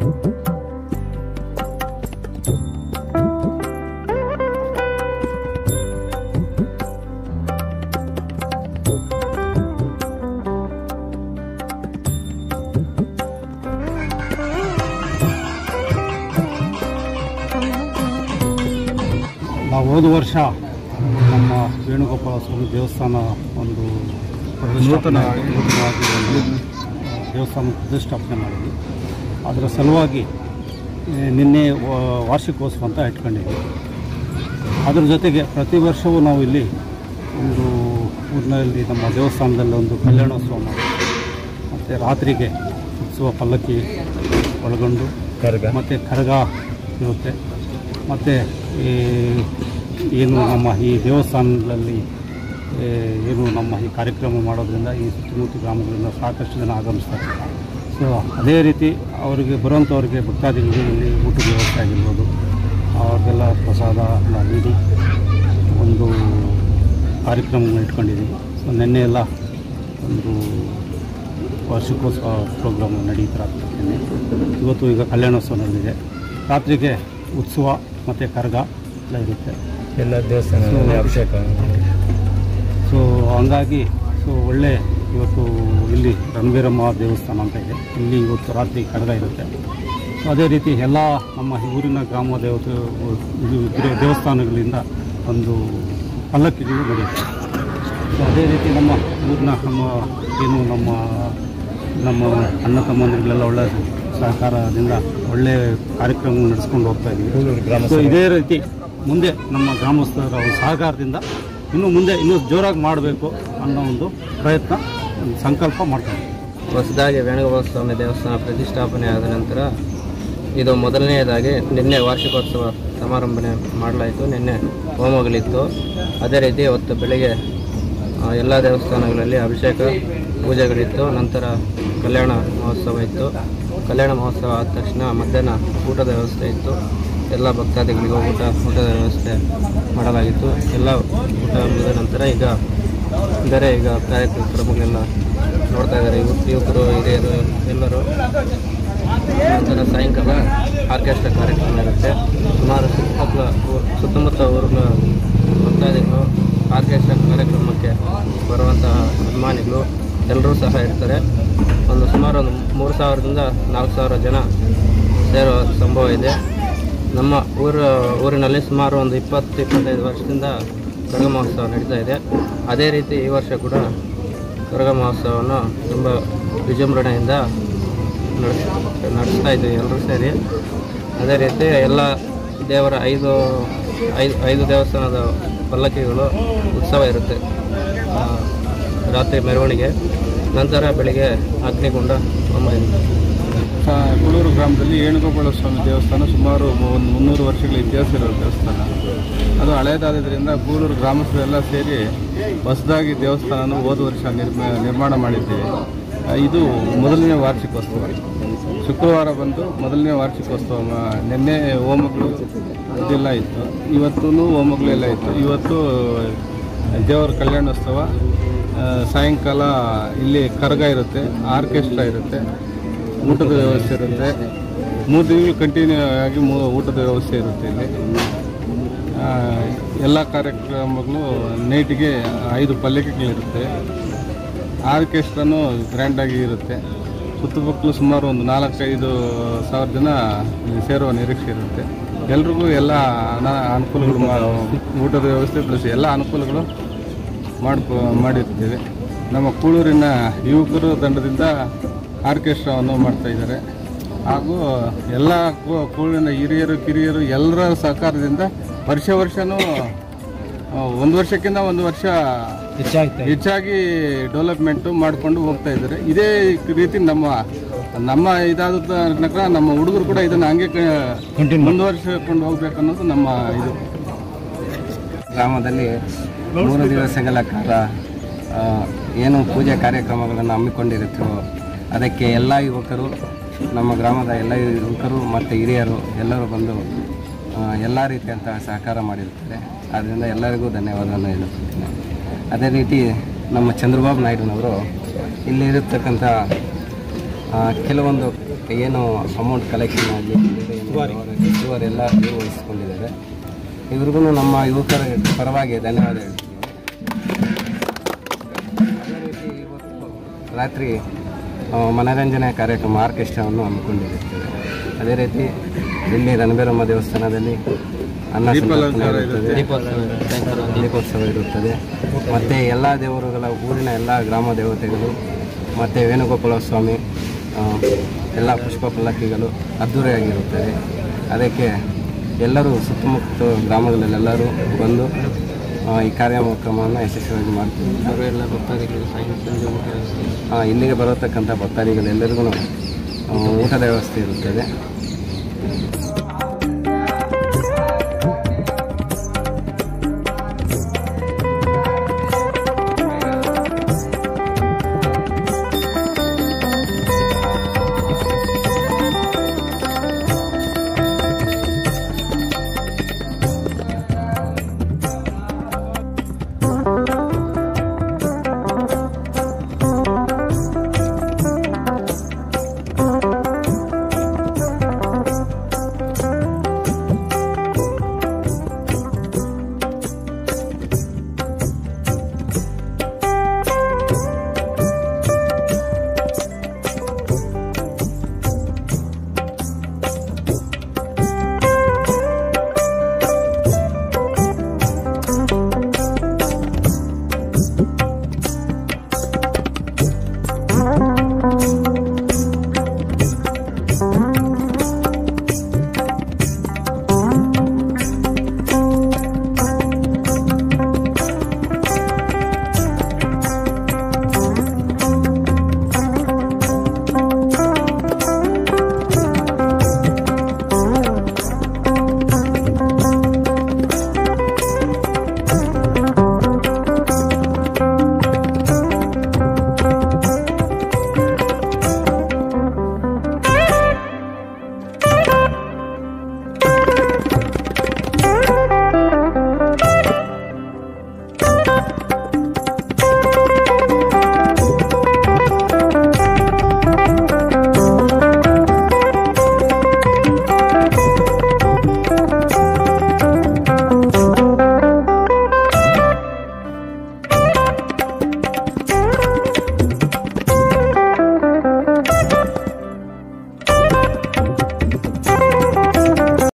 ನಾವು ಹೋದ ವರ್ಷ ನಮ್ಮ ವೇಣುಗೋಪಾಲ ಸ್ವಾಮಿ ದೇವಸ್ಥಾನ ಒಂದು ನೂತನವಾಗಿ ದೇವಸ್ಥಾನ ಪ್ರತಿಷ್ಠಾಪನೆ ಮಾಡಿದ್ವಿ. ಅದರ ಸಲುವಾಗಿ ನಿನ್ನೆ ವಾರ್ಷಿಕೋತ್ಸವ ಅಂತ ಇಟ್ಕೊಂಡಿದ್ವಿ. ಅದರ ಜೊತೆಗೆ ಪ್ರತಿ ವರ್ಷವೂ ನಾವು ಇಲ್ಲಿ ಒಂದು ಊರಿನಲ್ಲಿ ನಮ್ಮ ದೇವಸ್ಥಾನದಲ್ಲಿ ಒಂದು ಕಲ್ಯಾಣೋತ್ಸವ ಮಾಡಿ ಮತ್ತು ರಾತ್ರಿಗೆ ಉತ್ಸವ ಪಲ್ಲಕ್ಕಿ ಒಳಗೊಂಡು ಮತ್ತು ಕರಗ ಇರುತ್ತೆ. ಮತ್ತು ಏನು ನಮ್ಮ ಈ ದೇವಸ್ಥಾನದಲ್ಲಿ ಏನು ನಮ್ಮ ಈ ಕಾರ್ಯಕ್ರಮ ಮಾಡೋದ್ರಿಂದ ಈ ಸುತ್ತಮುತ್ತ ಗ್ರಾಮಗಳಿಂದ ಸಾಕಷ್ಟು ಜನ ಆಗಮಿಸ್ತಾರೆ. ಸೊ ಅದೇ ರೀತಿ ಅವರಿಗೆ ಬರುವಂಥವ್ರಿಗೆ ಭಕ್ತಾದಿಗಳಿಗೆ ಇಲ್ಲಿ ಊಟದ ವ್ಯವಸ್ಥೆ ಆಗಿರ್ಬೋದು, ಅವ್ರಿಗೆಲ್ಲ ಪ್ರಸಾದ ಎಲ್ಲ ನೀಡಿ ಒಂದು ಕಾರ್ಯಕ್ರಮವನ್ನು ಇಟ್ಕೊಂಡಿದ್ದೀವಿ. ಸೊ ನಿನ್ನೆ ಎಲ್ಲ ಒಂದು ವಾರ್ಷಿಕೋತ್ಸವ ಪ್ರೋಗ್ರಾಮ್ ನಡೀತಾರೆ. ಇವತ್ತು ಈಗ ಕಲ್ಯಾಣೋತ್ಸವ ನಡೆದಿದೆ. ರಾತ್ರಿಗೆ ಉತ್ಸವ ಮತ್ತು ಕರಗ ಎಲ್ಲ ಇರುತ್ತೆ. ಎಲ್ಲ ದೇವಸ್ಥಾನದಲ್ಲಿ ಅಭಿಷೇಕ. ಸೊ ಹಂಗಾಗಿ ಒಳ್ಳೆ ಇವತ್ತು ಇಲ್ಲಿ ರಣಬೀರಮ್ಮ ದೇವಸ್ಥಾನ ಅಂತ ಇದೆ, ಇಲ್ಲಿ ಇವತ್ತು ರಾತ್ರಿ ಕರಗ ಇರುತ್ತೆ. ಸೊ ಅದೇ ರೀತಿ ಎಲ್ಲ ನಮ್ಮ ಊರಿನ ಗ್ರಾಮ ದೇವಸ್ಥಾನಗಳಿಂದ ಒಂದು ಪಲ್ಲಕ್ಕಿಗಳು ನಡೆಯುತ್ತೆ. ಸೊ ಅದೇ ರೀತಿ ನಮ್ಮ ಊರಿನ ನಮ್ಮ ಅಣ್ಣ ತಮ್ಮಂದಿರಿಗೆಲ್ಲ ಒಳ್ಳೆ ಸಹಕಾರದಿಂದ ಒಳ್ಳೆಯ ಕಾರ್ಯಕ್ರಮ ನಡೆಸ್ಕೊಂಡು ಹೋಗ್ತಾ ಇದ್ದೀವಿ. ಸೊ ಇದೇ ರೀತಿ ಮುಂದೆ ನಮ್ಮ ಗ್ರಾಮಸ್ಥರ ಸಹಕಾರದಿಂದ ಇನ್ನೂ ಜೋರಾಗಿ ಮಾಡಬೇಕು ಅನ್ನೋ ಒಂದು ಪ್ರಯತ್ನ, ಒಂದು ಸಂಕಲ್ಪ ಮಾಡ್ತಾರೆ. ಹೊಸದಾಗಿ ವೇಣುಗೋಪಾಲ ಸ್ವಾಮಿ ದೇವಸ್ಥಾನ ಪ್ರತಿಷ್ಠಾಪನೆ ಆದ ನಂತರ ಇದು ಮೊದಲನೆಯದಾಗಿ ನಿನ್ನೆ ವಾರ್ಷಿಕೋತ್ಸವ ಸಮಾರಂಭನೆ ಮಾಡಲಾಯಿತು. ನಿನ್ನೆ ಹೋಮಗಳಿತ್ತು. ಅದೇ ರೀತಿ ಇವತ್ತು ಬೆಳಗ್ಗೆ ಎಲ್ಲ ದೇವಸ್ಥಾನಗಳಲ್ಲಿ ಅಭಿಷೇಕ ಪೂಜೆಗಳಿತ್ತು. ನಂತರ ಕಲ್ಯಾಣ ಮಹೋತ್ಸವ ಇತ್ತು. ಕಲ್ಯಾಣ ಮಹೋತ್ಸವ ಆದ ತಕ್ಷಣ ಮಧ್ಯಾಹ್ನ ಊಟದ ವ್ಯವಸ್ಥೆ ಇತ್ತು. ಎಲ್ಲ ಭಕ್ತಾದಿಗಳಿಗೂ ಊಟದ ವ್ಯವಸ್ಥೆ ಮಾಡಲಾಗಿತ್ತು. ಎಲ್ಲ ಊಟ ಮುಗಿದ ನಂತರ ಈಗ ಕಾರ್ಯಕ್ರಮಗಳೆಲ್ಲ ನೋಡ್ತಾ ಇದ್ದಾರೆ. ಯುವಕರು ಹಿರಿಯರು ಎಲ್ಲರೂ. ನಂತರ ಸಾಯಂಕಾಲ ಆರ್ಕೆಸ್ಟ್ರಾ ಕಾರ್ಯಕ್ರಮ ಇರುತ್ತೆ. ಸುಮಾರು ಸುತ್ತಮುತ್ತ ಊರಿನ ಭಕ್ತಾದಿಗಳು ಆರ್ಕೆಸ್ಟ್ರಾ ಕಾರ್ಯಕ್ರಮಕ್ಕೆ ಬರುವಂತಹ ಅಭಿಮಾನಿಗಳು ಎಲ್ಲರೂ ಸಹ ಇರ್ತಾರೆ. ಸುಮಾರು 3000ದಿಂದ 4000 ಜನ ಸೇರೋ ಸಂಭವ ಇದೆ. ನಮ್ಮ ಊರಿನಲ್ಲಿ ಸುಮಾರು ಒಂದು 20-25 ವರ್ಷದಿಂದ ಕರಗ ಮಹೋತ್ಸವ ನಡೀತಾ ಇದೆ. ಅದೇ ರೀತಿ ಈ ವರ್ಷ ಕೂಡ ಕರಗ ಮಹೋತ್ಸವವನ್ನು ತುಂಬ ವಿಜೃಂಭಣೆಯಿಂದ ನಡೆಸ್ತಾ ಇದ್ದೀವಿ ಎಲ್ಲರೂ ಸೇರಿ. ಅದೇ ರೀತಿ ಎಲ್ಲ ದೇವರ ಐದು ದೇವಸ್ಥಾನದ ಪಲ್ಲಕ್ಕಿಗಳು ಉತ್ಸವ ಇರುತ್ತೆ. ರಾತ್ರಿ ಮೆರವಣಿಗೆ, ನಂತರ ಬೆಳಿಗ್ಗೆ ಅಗ್ನಿಗುಂಡ ಹೋಮ ಇರುತ್ತೆ. ಕೂಳೂರು ಗ್ರಾಮದಲ್ಲಿ ವೇಣುಗೋಪಾಲ ಸ್ವಾಮಿ ದೇವಸ್ಥಾನ ಸುಮಾರು 300 ವರ್ಷಗಳ ಇತಿಹಾಸ ಇರೋ ದೇವಸ್ಥಾನ. ಅದು ಹಳೆಯದಾದ್ದರಿಂದ ಕೂಳೂರು ಗ್ರಾಮಸ್ಥರೆಲ್ಲ ಸೇರಿ ಹೊಸದಾಗಿ ದೇವಸ್ಥಾನ ಹೋದ ವರ್ಷ ನಿರ್ಮಾಣ ಮಾಡಿದ್ದೀವಿ. ಇದು ಮೊದಲನೇ ವಾರ್ಷಿಕೋತ್ಸವ. ಶುಕ್ರವಾರ ಬಂದು ಮೊದಲನೇ ವಾರ್ಷಿಕೋತ್ಸವ. ನಿನ್ನೆ ಹೋಮಗಳು ಇದೆಲ್ಲ ಇತ್ತು, ಇವತ್ತೂ ಹೋಮಗಳೆಲ್ಲ ಇತ್ತು. ಇವತ್ತು ದೇವರ ಕಲ್ಯಾಣೋತ್ಸವ, ಸಾಯಂಕಾಲ ಇಲ್ಲಿ ಕರಗ ಇರುತ್ತೆ, ಆರ್ಕೆಸ್ಟ್ರಾ ಇರುತ್ತೆ, ಊಟದ ವ್ಯವಸ್ಥೆ ಇರುತ್ತೆ. 3 ದಿನಗಳು ಕಂಟಿನ್ಯೂ ಆಗಿ ಊಟದ ವ್ಯವಸ್ಥೆ ಇರುತ್ತೆ. ಇಲ್ಲಿ ಎಲ್ಲ ಕಾರ್ಯಕ್ರಮಗಳು ನೈಟಿಗೆ 5 ಪಲ್ಲಕ್ಕಿಗಳಿರುತ್ತೆ. ಆರ್ಕೆಸ್ಟ್ರಾನು ಗ್ರ್ಯಾಂಡಾಗಿ ಇರುತ್ತೆ. ಸುತ್ತಮುತ್ತಲು ಸುಮಾರು ಒಂದು 4-5 ಸಾವಿರ ಜನ ಸೇರುವ ನಿರೀಕ್ಷೆ ಇರುತ್ತೆ. ಎಲ್ರಿಗೂ ಎಲ್ಲ ಅನುಕೂಲಗಳು, ಊಟದ ವ್ಯವಸ್ಥೆ ಪ್ಲಸ್ ಎಲ್ಲ ಅನುಕೂಲಗಳು ಮಾಡಿರ್ತೇವೆ. ನಮ್ಮ ಕೂಳೂರಿನ ಯುವಕರು ತಂಡದಿಂದ ಆರ್ಕೆಸ್ಟ್ರಾವನ್ನು ಮಾಡ್ತಾಯಿದ್ದಾರೆ. ಹಾಗೂ ಎಲ್ಲ ಕೂಳೂರಿನ ಹಿರಿಯರು ಕಿರಿಯರು ಎಲ್ಲರ ಸಹಕಾರದಿಂದ ವರ್ಷವೂ ಒಂದು ವರ್ಷಕ್ಕಿಂತ ಒಂದು ವರ್ಷ ಹೆಚ್ಚಾಗಿ ಡೆವಲಪ್ಮೆಂಟು ಮಾಡಿಕೊಂಡು ಹೋಗ್ತಾ ಇದ್ದಾರೆ. ಇದೇ ರೀತಿ ನಮ್ಮ ಇದಾದ ತನಕ ನಮ್ಮ ಹುಡುಗರು ಕೂಡ ಇದನ್ನು ಹಂಗೆ ಮುಂದುವರಿಸಿಕೊಂಡು ಹೋಗ್ಬೇಕು ಅನ್ನೋದು ನಮ್ಮ ಇದು. ಗ್ರಾಮದಲ್ಲಿ 3 ದಿವಸಗಳ ಕಾಲ ಏನು ಪೂಜೆ ಕಾರ್ಯಕ್ರಮಗಳನ್ನು ಹಮ್ಮಿಕೊಂಡಿರುತ್ತೇವೋ ಅದಕ್ಕೆ ಎಲ್ಲ ಯುವಕರು, ನಮ್ಮ ಗ್ರಾಮದ ಎಲ್ಲ ಯುವಕರು ಮತ್ತು ಹಿರಿಯರು ಎಲ್ಲರೂ ಬಂದು ಎಲ್ಲ ರೀತಿಯಂಥ ಸಹಕಾರ ಮಾಡಿರ್ತಾರೆ. ಆದ್ದರಿಂದ ಎಲ್ಲರಿಗೂ ಧನ್ಯವಾದವನ್ನು ಹೇಳುತ್ತಿದ್ದೇನೆ. ಅದೇ ರೀತಿ ನಮ್ಮ ಚಂದ್ರಬಾಬು ನಾಯ್ಡುನವರು ಇಲ್ಲಿರತಕ್ಕಂಥ ಕೆಲವೊಂದು ಏನು ಅಮೌಂಟ್ ಕಲೆಕ್ಷನ್ ಆಗಲಿ ಇವರೆಲ್ಲ ನಿರ್ವಹಿಸಿಕೊಂಡಿದ್ದಾರೆ. ಇವ್ರಿಗೂ ನಮ್ಮ ಯುವಕರ ಪರವಾಗಿ ಧನ್ಯವಾದ ಹೇಳ್ತೀವಿ. ಅದೇ ರೀತಿ ಇವತ್ತು ರಾತ್ರಿ ಮನರಂಜನೆ ಕಾರ್ಯಕ್ರಮ ಆರ್ಕೆಸ್ಟ್ರಾವನ್ನು ಹಮ್ಮಿಕೊಂಡಿರುತ್ತೇವೆ. ಅದೇ ರೀತಿ ಇಲ್ಲಿ ರಣಬೇರಮ್ಮ ದೇವಸ್ಥಾನದಲ್ಲಿ ಅನ್ನ ಸಂತರ್ಪಣೆ ಇರುತ್ತದೆ, ದೀಪೋತ್ಸವ ಇರುತ್ತದೆ. ಮತ್ತು ಎಲ್ಲ ದೇವರುಗಳ ಊರಿನ ಎಲ್ಲ ಗ್ರಾಮ ದೇವತೆಗಳು ಮತ್ತು ವೇಣುಗೋಪಾಲ ಸ್ವಾಮಿ ಎಲ್ಲ ಪುಷ್ಪ ಪಲ್ಲಕ್ಕಿಗಳು ಅದ್ಧೂರಿಯಾಗಿರುತ್ತದೆ. ಅದಕ್ಕೆ ಎಲ್ಲರೂ ಸುತ್ತಮುತ್ತ ಗ್ರಾಮಗಳಲ್ಲೆಲ್ಲರೂ ಬಂದು ಈ ಕಾರ್ಯಕ್ರಮವನ್ನು ಯಶಸ್ವಿಯಾಗಿ ಮಾಡ್ತೀವಿ. ಎಲ್ಲ ಭಕ್ತಾದಿಗಳು ಸಂಜೆ ಊಟ ಇಲ್ಲಿಗೆ ಬರತಕ್ಕಂಥ ಭಕ್ತಾದಿಗಳೆಲ್ಲರಿಗೂ ಊಟದ ವ್ಯವಸ್ಥೆ ಇರುತ್ತದೆ.